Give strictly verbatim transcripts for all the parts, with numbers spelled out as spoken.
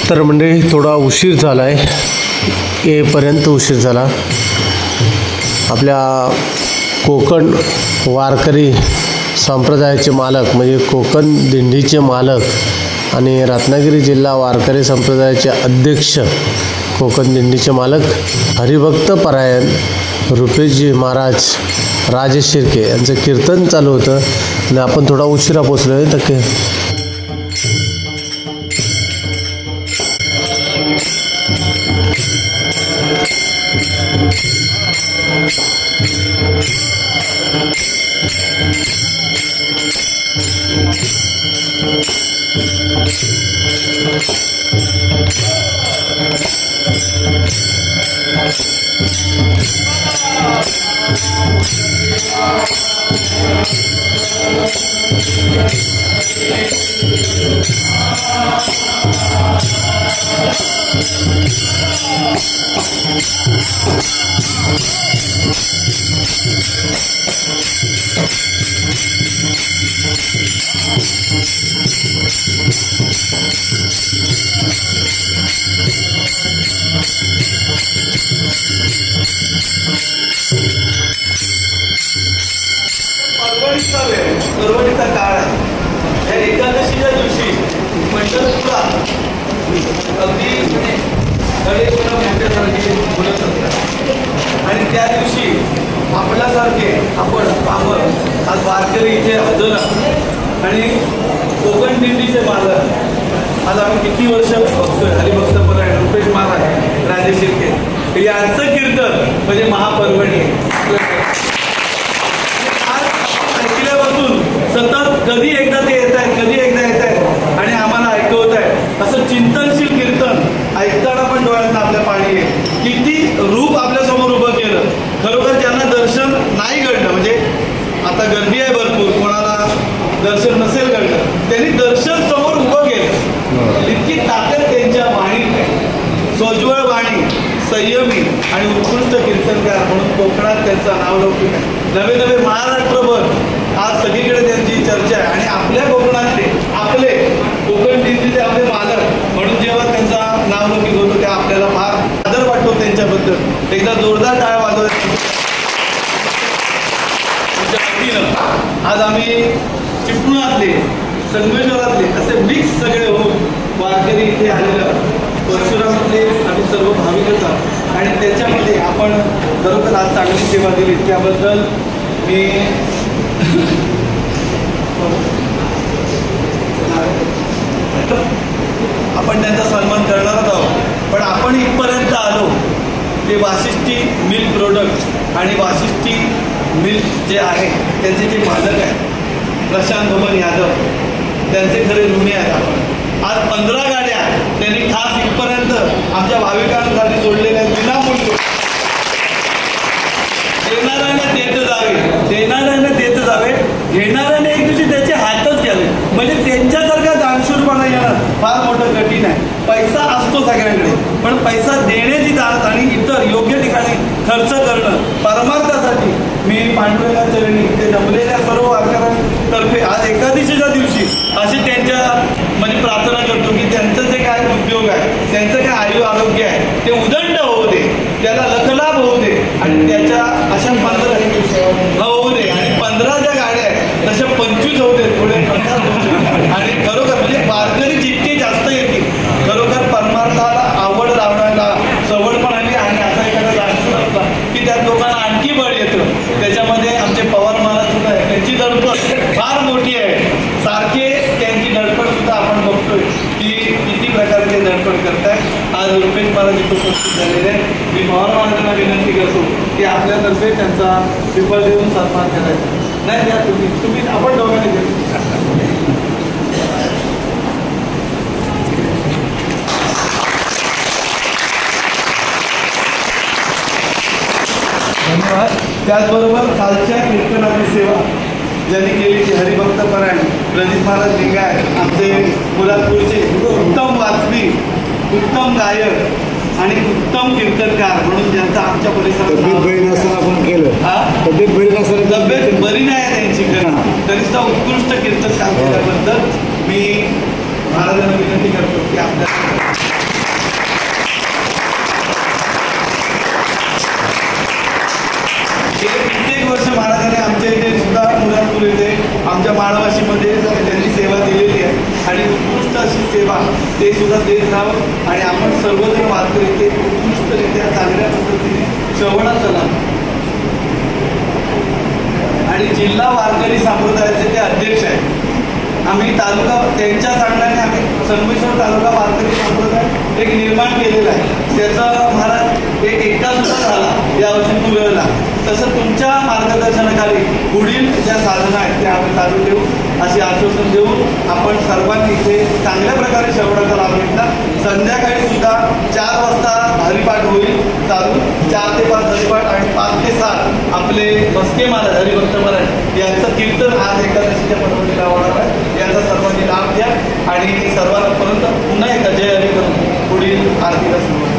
तर मंडळी थोडा उशीर झाला आहे, येपर्यंत उशीर झाला. आपल्या कोकण वारकरी संप्रदायाचे मालक म्हणजे कोकण दिंडीचे मालक आणि रत्नागिरी जिल्हा वारकरी संप्रदायाचे अध्यक्ष कोकण दिंडीचे मालक हरिभक्त परायण रुपेशजी महाराज राजे शिर्के यांचं कीर्तन चालू होतं आणि आपण थोडा उशिरा पोचलो आहे. तर परवडीचा काळ आहे. या एकादशीच्या दिवशी पंढरपूरला अगदी मोठ्यासारखे बोलत असतात आणि त्या दिवशी आपल्यासारखे आपण पामर आज वारकरी इथे हजर आहोत आणि कोकण दिंडीचे मालक आज आम्ही किती वर्ष बघतोय. हरिभक्त परायण रुपेश महाराज राजे शिर्के यांचं कीर्तन म्हणजे महापर्वणी सतत कधी एकदा ते येत आहेत कधी एकदा येत आहेत आणि आम्हाला ऐकवत आहेत. असं चिंतनशील कीर्तन ऐकताना पण डोळ्यात आपल्या पाणी आहे. किती रूप आपल्या समोर उभं केलं. खरोखर ज्यांना दर्शन नाही घडलं म्हणजे आता गर्दी आहे भरपूर, कोणाला दर्शन नसेल घडलं, त्यांनी दर्शन समोर उभं केलं. इतकी ताकद त्यांच्या वाणीत आहे. सोज्वळ वाणी, संयमी आणि उत्कृष्ट कीर्तनकार म्हणून कोकणात त्यांचा नावलौकिक आहे. नवे नवे महाराष्ट्रभर आज सगळीकडे त्यांची चर्चा आहे आणि आपल्या कोकणातले आपले कोकण दिंडीचे आपले मालक म्हणून जेव्हा त्यांचा नावलौकिक होतो तेव्हा आपल्याला फार आदर वाटतो त्यांच्याबद्दल. एकदा जोरदार टाळ्या वाजवल्या. आज आम्ही चिपळुणातले संगमेश्वरातले असे मिक्स सगळे होऊन वारकरी इथे आलेलं परशुरामातले आम्ही सर्व भाविकच आहोत आणि त्याच्यामध्ये आपण खरोखर आज चांगली सेवा दिली त्याबद्दल मी आपण त्यांचा सन्मान करणारच आहोत. पण आपण इथपर्यंत आलो ते वाशिष्ठी मिल्क प्रोडक्ट आणि वाशिष्ठी मिल्क जे आहे त्यांचे जे मालक आहेत प्रशांत भवन यादव त्यांचे खरे ऋणी आहेत. आपण आज पंधरा गाड्या त्यांनी खास इथपर्यंत आमच्या भाविकांसाठी सोडलेल्या विनामूल्य देणाऱ्याने देत जावे देणाऱ्याने देत जावे घेणाऱ्याने एक दिवशी त्याचे हातच घ्यावे. म्हणजे त्यांच्यासारखा दानशूरपणा येणं फार मोठं कठीण आहे. पैसा असतो सगळ्यांकडे पण पैसा देण्याची दात आणि इतर योग्य ठिकाणी खर्च करणं परमार्थासाठी मी पांडुरंगाचरणी ते जमलेल्या सर्व वारकऱ्यांतर्फे आज एकादशीच्या दिवशी अशी त्यांच्या म्हणजे प्रार्थना करतो की त्यांचं जे काय उद्योग आहे त्यांचं काय आयु आरोग्य आहे ते उदंड होऊ दे, त्याला लखलाभ होऊ दे आणि त्याच्या अशा पंधरा होऊ दे आणि पंधरा ज्या गाड्या आहेत तशा पंचवीस होऊ दे पुढे आणि खरोखर म्हणजे वारकरी जितके जास्त येतील खरोखर परमार्थाला आवड लावण्याला सवड पण आली आणि असा एखादा दाखवून असला की त्या लोकांना आणखी बळ येतं. त्याच्यामध्ये आमचे पवार महाराज सुद्धा आहे, त्यांची धडपड फार मोठी आहे. सारखे त्यांची धडपड सुद्धा आपण बघतोय की किती प्रकारे ते धडपड करताय. आज रुपेश महाराज इथं उपस्थित झालेले आहेत. मी पवार महाराजांना विनंती करतो की आपल्यातर्फे त्यांचा विफल देऊन सन्मान करायचा. नाही द्या तुम्ही तुम्ही आपण दोघांनी देऊ. धन्यवाद. त्याचबरोबर कालच्या कीर्तनाची सेवा ज्यांनी केली ती हरिभक्त परायण प्रदीप महाराज लिंगायत आमचे मुलापूरचे उत्तम वाचवी उत्तम गायक आणि उत्तम कीर्तनकार म्हणून ज्यांचा आमच्या परिसरात तब्येत बरी नसताना आपण केलं. हा तब्येत बरी नसताना तब्येत बरी नाही त्यांची करणं तरी सुद्धा उत्कृष्ट कीर्तनकार केल्याबद्दल मी महाराजांना विनंती करतो की आपल्या करावं आणि आपण सर्वजण वारकरी ते उत्कृष्टरित्या चांगल्या पद्धतीने श्रवणात चला. आणि जिल्हा वारकरी संप्रदायाचे ते अध्यक्ष आहेत. आम्ही तालुका त्यांच्या सांगण्याने आम्ही संगमेश्वर तालुका वारकरी संप्रदाय एक निर्माण केलेला आहे. त्याचा महाराज एक एकटा सुद्धा झाला यावर्षी तुलना. तसं तुमच्या मार्गदर्शनाखाली पुढील ज्या साधना आहेत त्या आम्ही चालू ठेवू असे आश्वासन देऊन आपण सर्वांनी इथे चांगल्या प्रकारे श्रवणाचा लाभ घेतला. संध्याकाळी सुद्धा चार वाजता हरिपाठ होईल चालू. चार ते पाच हरिपाठ आणि पाच ते सात आपले बसके महाराज हरिभक्त महाराज यांचं कीर्तन आज एकादशीच्या पर्वणीला होणार आहे. याचा सर्वांनी लाभ घ्या आणि सर्वांपर्यंत पुन्हा एकदा जय हरी करून पुढील आरतीला सुरुवात.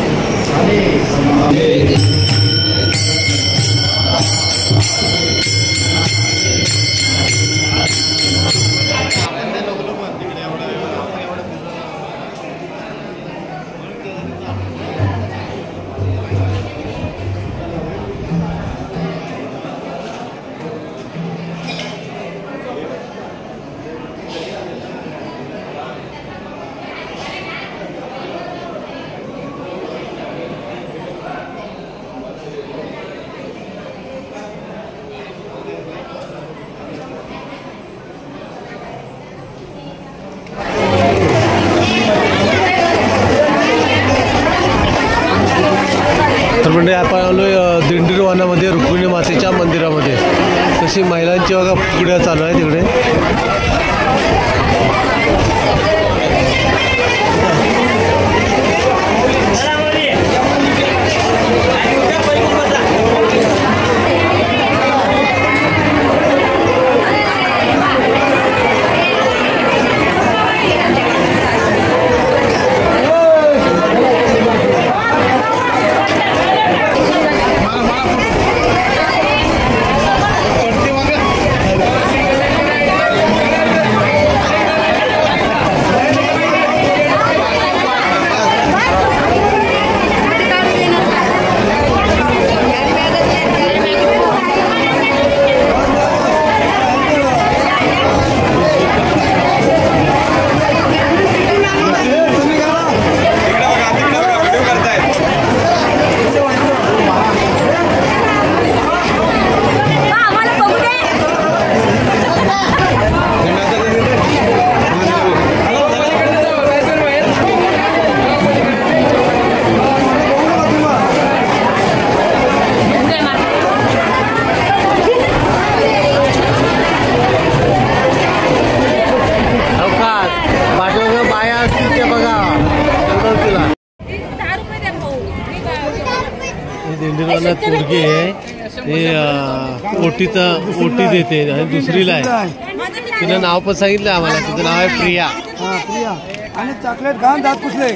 म्हणजे आपण आलो दिंडी रवानामध्ये रुक्मिणी मातेच्या मंदिरामध्ये. तशी महिलांची बघा पुढ्या चालू आहे तिकडे. दिंडीरवाना पोरगी आहे ते ओटीचा ओटी देते आणि दुसरीला आहे. तिनं नाव पण सांगितलं आम्हाला. तिचं नाव आहे प्रिया. प्रिया आणि चॉकलेट घाण दात पुसले.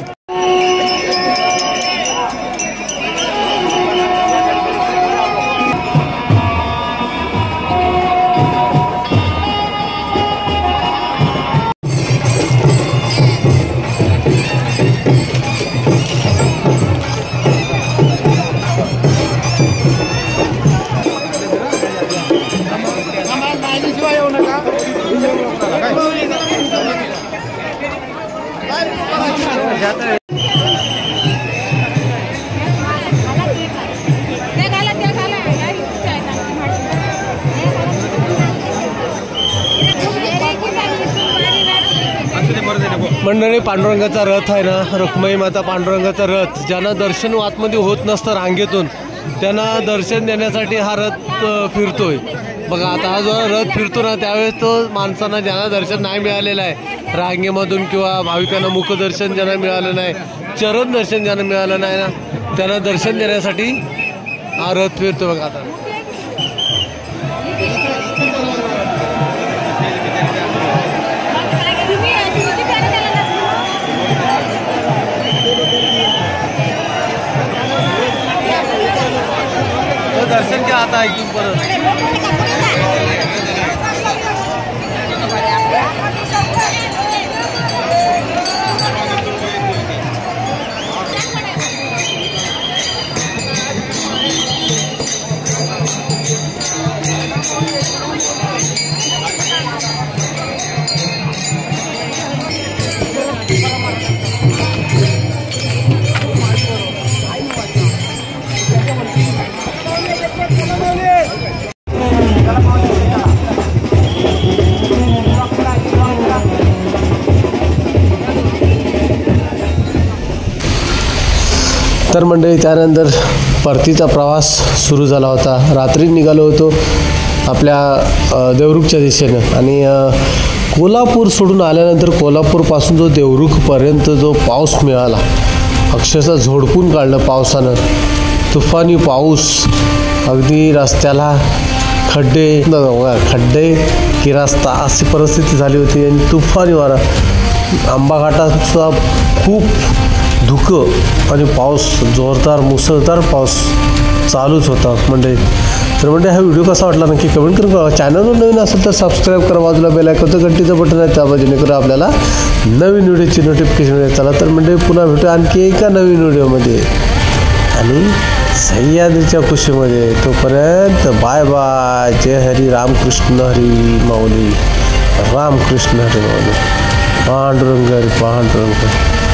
मंडळी, पांडुरंगाचा रथ आहे ना, रुक्मिणी माता पांडुरंगाचा रथ, ज्यांना दर्शन आतमध्ये होत नसतं रांगेतून, त्यांना दर्शन देण्यासाठी हा रथ फिरतोय बघा. आता हा जो रथ फिरतो ना त्यावेळेस तो माणसांना ज्यांना दर्शन नाही मिळालेलं आहे रांगेमधून किंवा भाविकांना मुखदर्शन ज्यांना मिळालं नाही, चरण दर्शन ज्यांना मिळालं नाही ना, त्यांना दर्शन देण्यासाठी हा रथ फिरतो बघा. आता दर्शन क्या आता है क्यों पर Thank you. तर मंडळी त्यानंतर परतीचा प्रवास सुरू झाला होता. रात्री निघालो होतो आपल्या अ, देवरुखच्या दिशेनं आणि अ, कोल्हापूर सोडून आल्यानंतर कोल्हापूरपासून जो देवरुखपर्यंत जो पाऊस मिळाला अक्षरशः झोडपून काढलं पावसानं. तुफानी पाऊस, अगदी रस्त्याला खड्डे खड्डे की रस्ता अशी परिस्थिती झाली होती आणि तुफानी वारा. आंबा घाटाचा खूप धुकं आणि पाऊस, जोरदार मुसळधार पाऊस चालूच होता मंडळी. तर म्हणजे हा व्हिडिओ कसा वाटला नक्की कमेंट करून कळवा. चॅनलवर नवीन असेल तर सबस्क्राईब करा, बाजूला बेल आयकॉनचं घंटीचं बटन आहे त्या बाजूने करा आपल्याला नवीन व्हिडिओची नोटिफिकेशन मिळेल. चला तर म्हणजे पुन्हा भेटू आणखी एका नवीन व्हिडिओमध्ये आणि सह्याद्रीच्या खुशीमध्ये. तोपर्यंत बाय बाय. जय हरी रामकृष्ण हरी माऊली, रामकृष्ण हरी माऊली. पांडुरंग हरी पांडुरंग.